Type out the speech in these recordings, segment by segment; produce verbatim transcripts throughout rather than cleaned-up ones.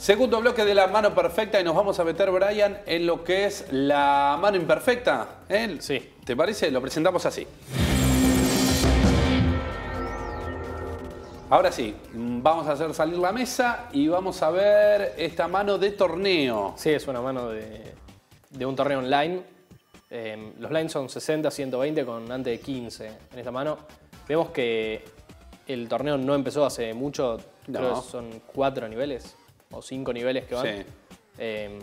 Segundo bloque de la mano perfecta y nos vamos a meter, Brian, en lo que es la mano imperfecta. ¿eh? Sí. ¿Te parece? Lo presentamos así. Ahora sí, vamos a hacer salir la mesa y vamos a ver esta mano de torneo. Sí, es una mano de, de un torneo online. Eh, los lines son sesenta, ciento veinte con antes de quince en esta mano. Vemos que el torneo no empezó hace mucho, No. creo que son cuatro niveles o cinco niveles que van. Sí. Eh,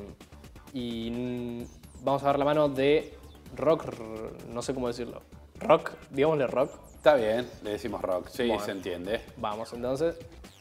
y vamos a ver la mano de Rock, no sé cómo decirlo. Rock, digámosle Rock. Está bien, le decimos rock, sí, Bueno. se entiende. Vamos entonces.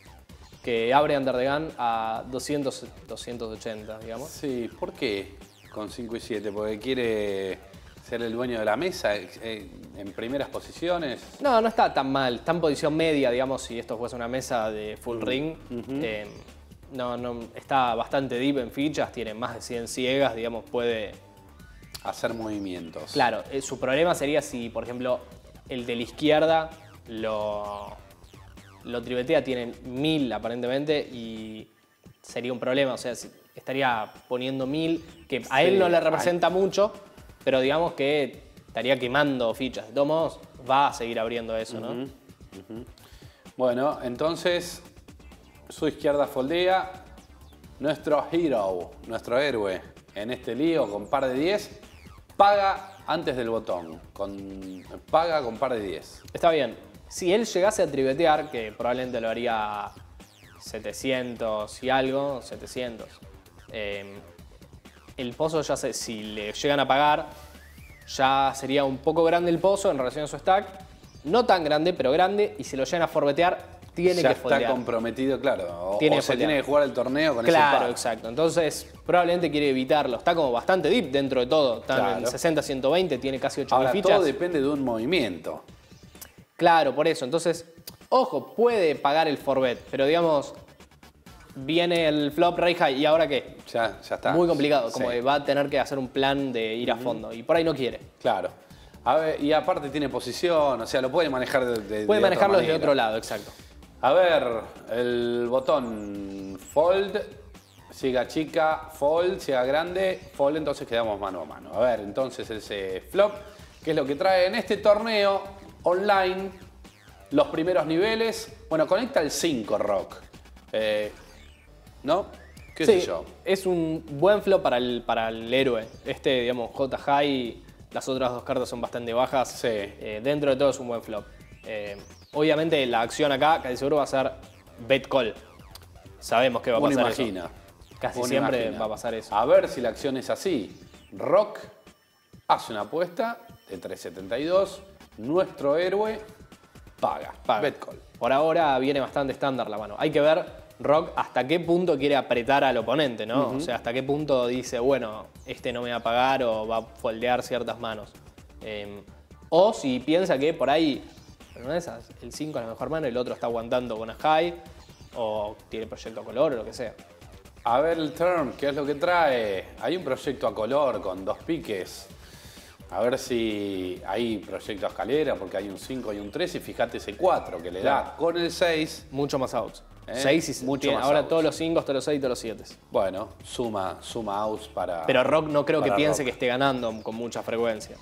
Que abre Under the Gun a doscientos, doscientos ochenta, digamos. Sí, ¿por qué con cinco y siete? Porque quiere ser el dueño de la mesa eh, en primeras posiciones. No, no está tan mal. Está en posición media, digamos, si esto fuese una mesa de full ring. Uh-huh. eh, no, no, está bastante deep en fichas, tiene más de cien ciegas, digamos, puede... Hacer movimientos. Claro, eh, su problema sería si, por ejemplo, el de la izquierda lo, lo trivetea, tiene mil aparentemente y sería un problema. O sea, si- estaría poniendo mil, que a él Sí, no le representa hay- mucho, pero digamos que estaría quemando fichas. De todos modos, va a seguir abriendo eso, ¿no? Ujú, ujú. Bueno, entonces su izquierda foldea. Nuestro hero, nuestro héroe en este lío con par de diez, paga antes del botón. Con, paga con par de diez. Está bien. Si él llegase a trivetear, que probablemente lo haría setecientos y algo, setecientos, eh, el pozo ya sé, si le llegan a pagar, ya sería un poco grande el pozo en relación a su stack. No tan grande, pero grande, y si lo llegan a forbetear, tiene Ya que está foldear. comprometido, claro. O, Tiene o que se foldear. tiene que jugar el torneo con ese Claro, par. exacto. Entonces, probablemente quiere evitarlo. Está como bastante deep dentro de todo. Está Claro. en sesenta, ciento veinte, tiene casi ocho mil Ahora, fichas. todo depende de un movimiento. Claro, por eso. Entonces, ojo, puede pagar el forbet, pero digamos, viene el flop rey high, ¿y ahora qué? Ya, ya está. Muy complicado, como Sí. que va a tener que hacer un plan de ir a fondo, y por ahí no quiere. Claro. A ver, y aparte tiene posición, o sea, lo puede manejar de, de Puede de manejarlo otra desde manera. otro lado, exacto. A ver, el botón fold, siga chica, fold, siga grande, fold, entonces quedamos mano a mano. A ver, entonces ese flop, ¿qué es lo que trae en este torneo online? Los primeros niveles, bueno, conecta el cinco rock, eh, ¿no? ¿Qué sé Sí, yo? es un buen flop para el, para el héroe. Este, digamos, J high, las otras dos cartas son bastante bajas. Sí. Eh, dentro de todo es un buen flop. Eh, obviamente la acción acá, casi seguro va a ser bet call. Sabemos que va a Uno pasar imagina. eso. Casi Uno siempre imagina. va a pasar eso. A ver si la acción es así. Rock hace una apuesta de tres setenta y dos. Nuestro héroe paga. Paga. Bet call. Por ahora viene bastante estándar la mano. Hay que ver, Rock, hasta qué punto quiere apretar al oponente, ¿no? O sea, hasta qué punto dice, bueno, este no me va a pagar o va a foldear ciertas manos. Eh, o si piensa que por ahí, en una de esas, el cinco es la mejor mano y el otro está aguantando con a high, o tiene proyecto a color o lo que sea. A ver el turn, ¿qué es lo que trae? Hay un proyecto a color con dos piques. A ver si hay proyecto a escalera, porque hay un cinco y un tres, y fíjate ese cuatro que le da con el seis. Mucho más outs. ¿Eh? seis y Mucho tiene más ahora outs. todos los cinco, todos los seis, todos los siete. Bueno, suma, suma outs para... Pero Rock no creo que para piense Rock. que esté ganando con mucha frecuencia.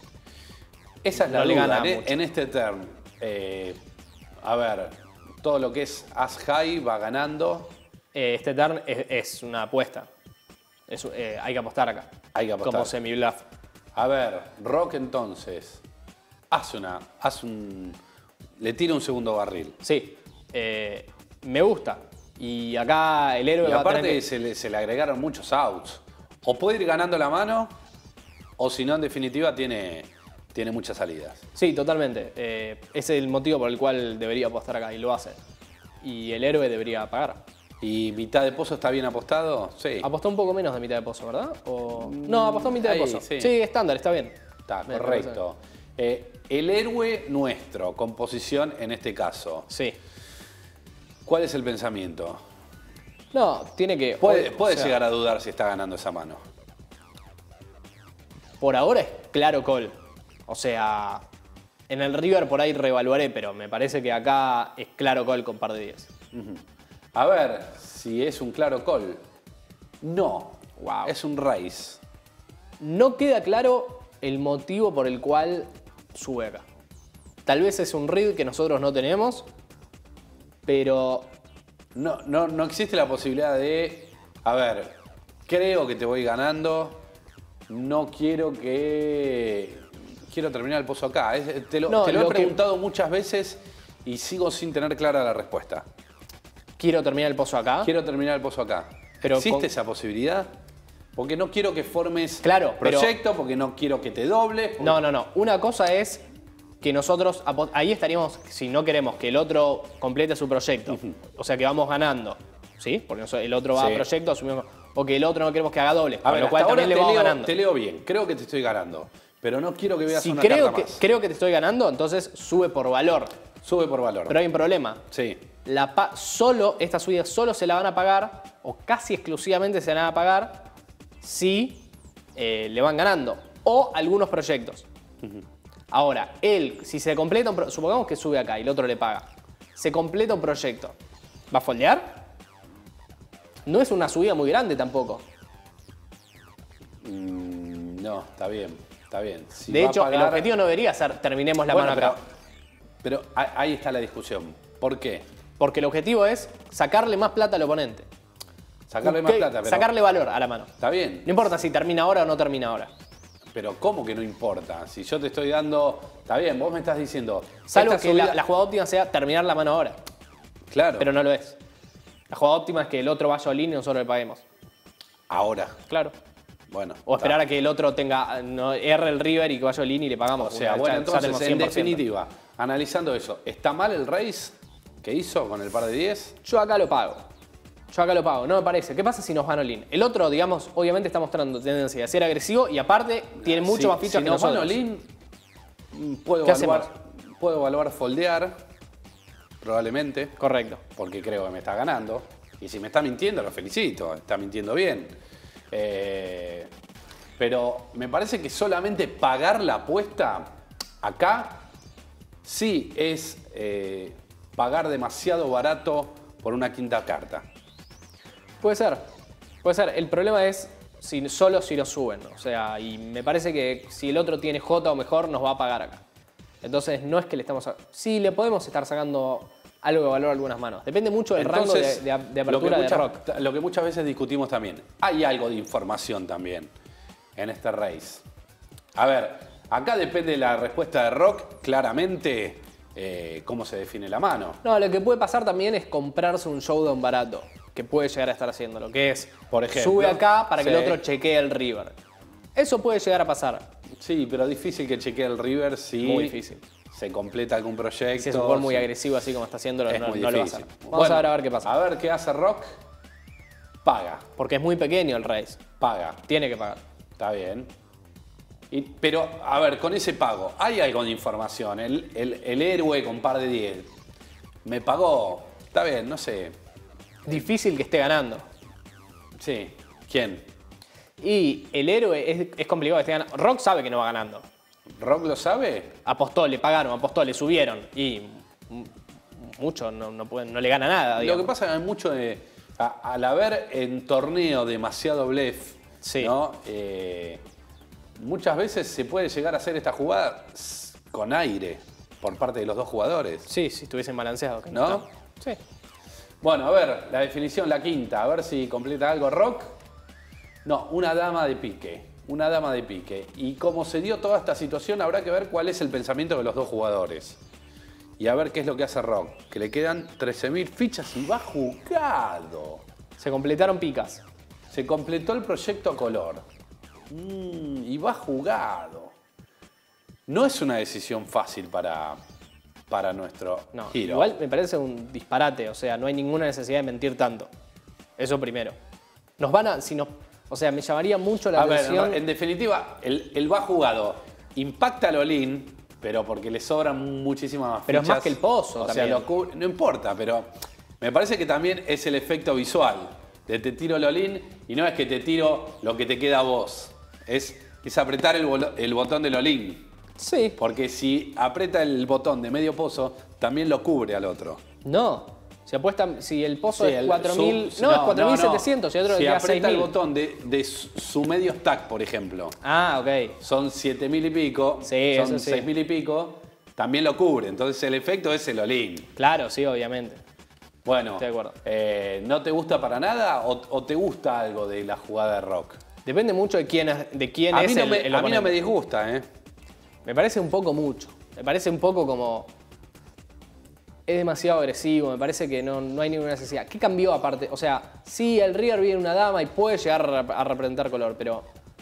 Esa es la no le duda, gana en, mucho. en este turn. Eh, a ver, todo lo que es as high va ganando. Eh, este turn es, es una apuesta. Es, eh, hay que apostar acá. Hay que apostar. Como semi-bluff. A ver, Rock entonces hace una, hace un, le tira un segundo barril. Sí. Eh, me gusta. Y acá el héroe Y va a aparte tener que... se, le, se le agregaron muchos outs. O puede ir ganando la mano, o si no, en definitiva, tiene, tiene muchas salidas. Sí, totalmente. Eh, ese es el motivo por el cual debería apostar acá y lo hace. Y el héroe debería pagar. ¿Y mitad de pozo está bien apostado? Sí. Apostó un poco menos de mitad de pozo, ¿verdad? O... No, apostó mitad ahí, de pozo. sí. Sí, estándar, está bien. Está, Me correcto. Eh, el héroe nuestro, composición en este caso. Sí. ¿Cuál es el pensamiento? No, tiene que... Puede, o puede sea, llegar a dudar si está ganando esa mano. Por ahora es claro call. O sea, en el River por ahí reevaluaré, pero me parece que acá es claro call con par de diez. A ver, si es un claro call, No, Wow. es un raise. No queda claro el motivo por el cual sube acá. Tal vez es un read que nosotros no tenemos, pero No, no, no existe la posibilidad de, a ver, creo que te voy ganando, no quiero que... Quiero terminar el pozo acá. Es- te lo, No, te lo he lo que- preguntado muchas veces y sigo sin tener clara la respuesta. quiero terminar el pozo acá. Quiero terminar el pozo acá. Pero ¿Existe con- esa posibilidad? Porque no quiero que formes Claro, pero- proyecto, porque no quiero que te dobles. porque- No, no, no. Una cosa es que nosotros, apo- ahí estaríamos, si no queremos que el otro complete su proyecto, o sea que vamos ganando, ¿sí? Porque noso- el otro va Sí. a proyecto, asumimos, o que el otro no queremos que haga doble, A con ver, lo cual hasta ahora también le te vamos leo, ganando. te leo bien. Creo que te estoy ganando. Pero no quiero que veas Si una creo carta que, más. creo que te estoy ganando, entonces sube por valor. Sube por valor. Pero hay un problema. Sí. La pa- solo, esta subida solo se la van a pagar, o casi exclusivamente se la van a pagar, si eh, le van ganando. O algunos proyectos. Ahora, él, si se completa un pro- supongamos que sube acá y el otro le paga. Se completa un proyecto. ¿Va a foldear? No es una subida muy grande tampoco. Mm, no, está bien. Está bien. Si De va a hecho, el pagar- objetivo no debería ser terminemos la Bueno, mano pero, acá. pero ahí- ahí está la discusión. ¿Por qué? Porque el objetivo es sacarle más plata al oponente. Sacarle más ¿Qué? plata, pero... Sacarle valor a la mano. Está bien. No importa si termina ahora o no termina ahora. Pero ¿cómo que no importa? Si yo te estoy dando... Está bien, vos me estás diciendo... Salvo esta que la, subida- la jugada óptima sea terminar la mano ahora. Claro, Pero no lo es. La jugada óptima es que el otro vaya all in y nosotros le paguemos. ahora. Claro. Bueno. O esperar a que el otro tenga no, erre el river y que vaya all in y le pagamos. O sea, porque bueno, ya- ya entonces, tenemos en cien por ciento. definitiva, analizando eso, ¿está mal el raise que hizo con el par de diez? Yo acá lo pago. Yo acá lo pago, no me parece. ¿Qué pasa si nos van all in? El otro, digamos, obviamente está mostrando tendencia de ser agresivo y aparte tiene mucho Si- más fichas si que nos van nosotros. all-in, mm, puedo ¿Qué evaluar, hacemos? puedo evaluar foldear, probablemente, Correcto. porque creo que me está ganando. Y si me está mintiendo, lo felicito, está mintiendo bien. Eh, pero me parece que solamente pagar la apuesta acá sí es eh, pagar demasiado barato por una quinta carta. Puede ser. Puede ser. El problema es si, solo si lo suben. O sea, y me parece que si el otro tiene J o mejor, nos va a pagar acá. Entonces, no es que le estamos... sa- Sí, le podemos estar sacando algo de valor a algunas manos. Depende mucho del rango de, Entonces, de- de lo que apertura de muchas- rock. Lo que muchas veces discutimos también. Hay algo de información también en este race. A ver, acá depende de la respuesta de rock, claramente, eh, cómo se define la mano. No, lo que puede pasar también es comprarse un showdown barato. Que puede llegar a estar haciendo. Lo que es, Por ejemplo, sube acá para que sí. el otro chequee el river. Eso puede llegar a pasar. Sí, pero difícil que chequee el river si Muy difícil. se completa algún proyecto. Si es un jugador muy si- agresivo así como está haciendo, Es no, muy no lo va a difícil. hacer. Vamos Bueno, a ver a ver qué pasa. A ver qué hace rock. Paga, Porque es muy pequeño el race. paga. Tiene que pagar. Está bien. Y- pero, a ver, con ese pago, hay algo de información. El, el- el héroe con par de diez me pagó. Está bien, no sé. Difícil que esté ganando. Sí. ¿Quién? Y el héroe es, es complicado que esté ganando. Rock sabe que no va ganando. ¿Rock lo sabe? Apostó, le pagaron, apostó, le subieron. Y m- mucho no, no, pueden- no le gana nada, Lo digamos. que pasa es que hay mucho de. a- al haber en torneo demasiado blef, Sí. ¿no? Eh, muchas veces se puede llegar a hacer esta jugada s- con aire por parte de los dos jugadores. Sí, si estuviesen balanceados. que ¿No? está. Sí. Bueno, a ver, la definición, la quinta, a ver si completa algo rock. No, una dama de pique, una dama de pique. Y como se dio toda esta situación, habrá que ver cuál es el pensamiento de los dos jugadores. Y a ver qué es lo que hace Rock, que le quedan trece mil fichas y va jugado. Se completaron picas. Se completó el proyecto a color. Mm, y va jugado. No es una decisión fácil para, para nuestro No, Hero. igual me parece un disparate. O sea, no hay ninguna necesidad de mentir tanto. Eso primero. Nos van a... Si nos, o sea, me llamaría mucho la A ver, atención... en definitiva, el, el va jugado impacta al Olin, pero porque le sobran muchísimas más Pero es fichas. más que el pozo O sea, también. lo cubre- no importa, pero me parece que también es el efecto visual. De te tiro el Olin y no es que te tiro lo que te queda a vos. Es, es apretar el, bolo- el botón del Olin. Sí. Porque si aprieta el botón de medio pozo, también lo cubre al otro. No. Si apuesta, si el pozo Sí, es el- cuatro mil, su- no, es cuatro mil setecientos y otro Si queda aprieta seis el mil. botón de, de su su medio stack, por ejemplo, Ah, ok. son siete mil y pico, Sí, son eso sí. seis mil y pico, también lo cubre. Entonces el efecto es el all-in. Claro, sí, obviamente. Bueno, Estoy de acuerdo. eh, ¿no te gusta para nada o, o te gusta algo de la jugada de Rock? Depende mucho de quién es, de quién A es mí, no el, me, el a mí no oponente. me disgusta, ¿eh? Me parece un poco mucho. Me parece un poco como... Es demasiado agresivo, me parece que no, no hay ninguna necesidad. ¿Qué cambió aparte? O sea, sí, el River viene una dama y puede llegar a rep- a representar color, pero...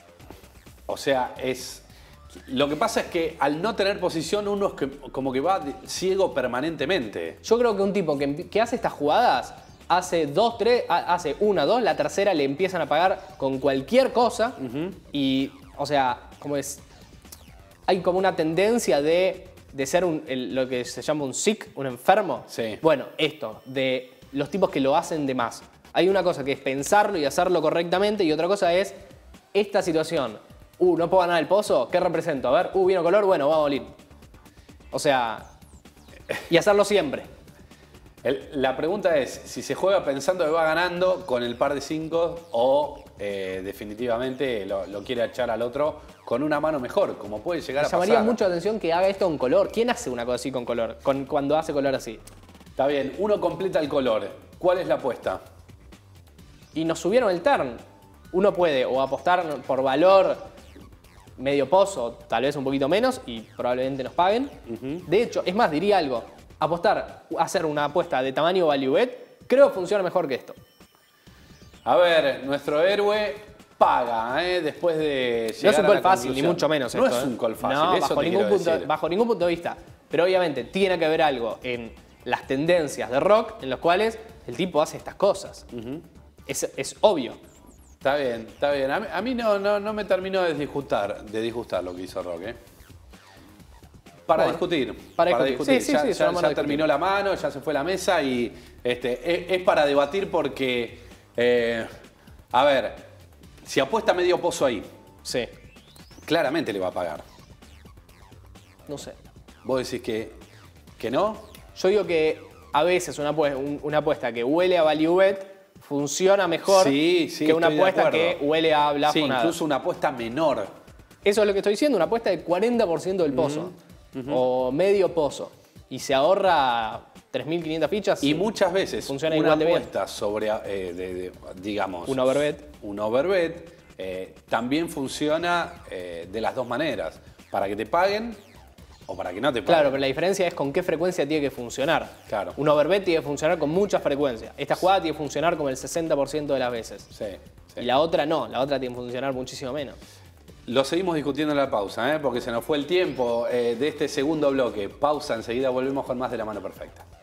O sea, es... Lo que pasa es que al no tener posición uno es que, como que va de- ciego permanentemente. Yo creo que un tipo que, empi- que hace estas jugadas, hace dos, tres, ha- hace una, dos, la tercera le empiezan a pagar con cualquier cosa y, o sea, como es... Hay como una tendencia de, de ser un, el- lo que se llama un sick, un enfermo. Sí. Bueno, esto, de los tipos que lo hacen de más. Hay una cosa que es pensarlo y hacerlo correctamente y otra cosa es esta situación. Uh, no puedo ganar el pozo, ¿qué represento? A ver, uh, vino color, bueno, vamos a morir. O sea, y hacerlo siempre. El- la pregunta es si se juega pensando que va ganando con el par de cinco o eh, definitivamente lo, lo quiere echar al otro con una mano mejor, como puede llegar Me a llamaría pasar. mucho la atención que haga esto con color. ¿Quién hace una cosa así con color? Con, cuando hace color así. Está bien, uno completa el color. ¿Cuál es la apuesta? Y nos subieron el turn. Uno puede o apostar por valor medio pozo, tal vez un poquito menos, y probablemente nos paguen. De hecho, es más, diría algo. Apostar, hacer una apuesta de tamaño value bet, creo que funciona mejor que esto. A ver, nuestro héroe paga, ¿eh? Después de llegar No es un a call la fácil, ni conclusión. mucho menos No esto. es ¿eh? un call fácil, No, eso bajo te ningún, quiero punto, decir. bajo ningún punto de vista. Pero obviamente tiene que haber algo en las tendencias de rock en los cuales el tipo hace estas cosas. es, es obvio. Está bien, está bien. A mí, a mí no, no, no me terminó de disgustar, de disgustar lo que hizo Rock, ¿eh? Para Bueno, discutir. para discutir. Sí, sí, ya sí, es ya- una ya mano a terminó discutir. la mano, ya se fue la mesa y este, es, es para debatir porque, eh, a ver, si apuesta medio pozo ahí, Sí. claramente le va a pagar. No sé. ¿Vos decís que, que no? Yo digo que a veces una, apue- un- una apuesta que huele a value bet funciona mejor Sí, sí, que una estoy de apuesta acuerdo. que huele a Sí, blafonada. incluso una apuesta menor. Eso es lo que estoy diciendo, una apuesta del cuarenta por ciento del pozo. O medio pozo. Y se ahorra tres mil quinientas fichas. Y muchas veces Funciona una igual de bien. apuesta sobre, eh, de- de, digamos... Un overbet. Un overbet eh, también funciona eh, de las dos maneras. Para que te paguen o para que no te paguen. Claro, pero la diferencia es con qué frecuencia tiene que funcionar. Claro. Un overbet tiene que funcionar con mucha frecuencia. Esta jugada tiene que funcionar como el sesenta por ciento de las veces. Sí, sí. Y la otra no, la otra tiene que funcionar muchísimo menos. Lo seguimos discutiendo en la pausa, ¿eh? Porque se nos fue el tiempo eh, de este segundo bloque. Pausa, enseguida volvemos con más de La Mano Perfecta.